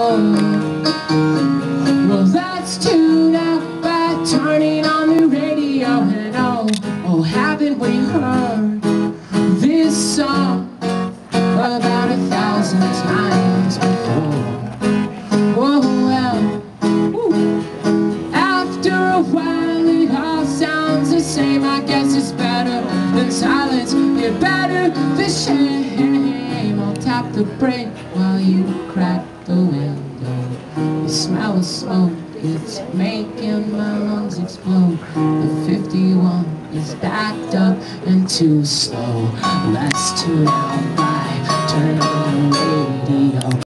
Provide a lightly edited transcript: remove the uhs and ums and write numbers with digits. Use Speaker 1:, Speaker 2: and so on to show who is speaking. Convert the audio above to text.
Speaker 1: Well, let's tune out by turning on the radio. And oh, haven't we heard this song about 1,000 times before? Oh well, after a while it all sounds the same. I guess it's better than silence, you're better than shame. I'll tap the brake while you crack the window. The smell of smoke, it's making my lungs explode. The 51 is backed up and too slow. Let's tune out by turn on the radio.